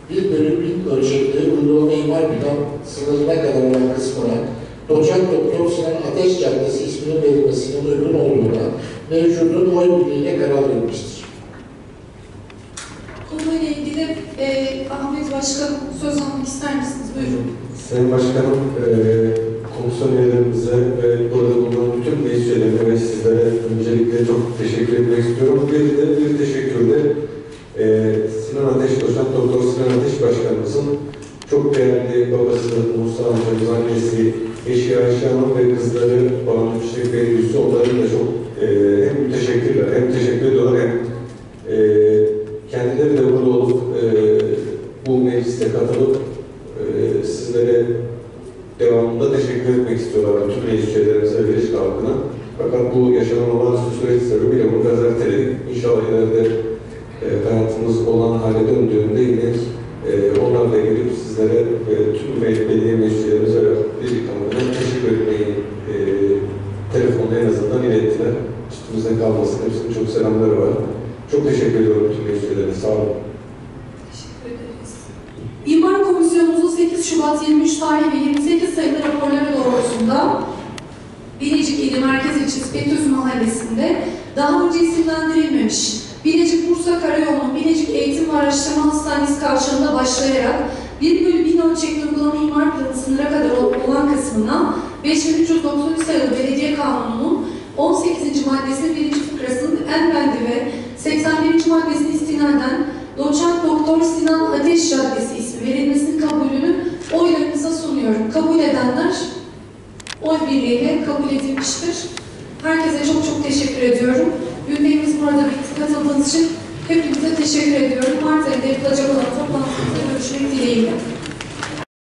1 bölü 1000 ölçekli uygulama imar plan sınırına kadar olan kısmına Doçent Doktor Sinan Ateş Caddesi isminin verilmesinin uygun olduğuna mevcudun oy birliğiyle karar verilmiştir. Konuyla ilgili Ahmet Başkan söz almak ister misiniz? Buyurun. Sayın Başkanım, komisyon üyelerimize ve burada bulunan bütün meclis üyelerine ve sizlere öncelikle çok teşekkür etmek istiyorum. Bir teşekkür de Sinan Ateş, Doçent Doktor Sinan Ateş Başkanımızın çok değerli babası Musa amcamız, annesi, eşi Ayşe Hanım ve kızları Banu Çiçek ve Yusuf, onların da çok hem müteşekkirler, hem teşekkür ediyorlar, hem kendileri de burada olup bu mecliste katılıp sizlere devamında teşekkür etmek istiyorlar bütün meclis üyelerimize ve Birleşik halkına. Fakat bu yaşanan olağanüstü süreç sebebiyle bunu biraz erteledik. İnşallah ileride hayatımız olan hale döndüğünde yine onlarla gelip sizlere tüm belediye meclislerimize ve Birleşik halkına teşekkür etmeyi telefonla en azından ilettiler. Üstümüzde kalmasın. Hepsinin çok selamları var. Çok teşekkür ediyorum tüm meclislerine. Sağ olun. Teşekkür ederiz. İmar Komisyonumuzun 8 Şubat 23 tarihi ve 28 sayılı raporları doğrultusunda Bilecik ili Merkez İlçesi Betüz Mahallesi'nde daha önce isimlendirilmemiş Bilecik-Bursa Karayolu'nun Bilecik Eğitim ve Araştırma Hastanesi kavşağında başlayarak 1 bölü 1000 ölçekli uygulama imar planı sınıra kadar olan kısmına 5393 sayılı Belediye Kanunu'nun 18. maddesinin 1. fıkrasının en bendi ve 81. maddesine istinaden Doçent Doktor Sinan Ateş Caddesi ismi verilmesinin kabulünü oylarınıza sunuyorum. Kabul edenler oy birliğiyle kabul edilmiştir. Herkese çok çok teşekkür ediyorum. Gündemimiz burada bitti. Katıldığınız için hepinize teşekkür ediyorum. Mart ayında yapılacak olan toplantımızda görüşmek dileğiyle.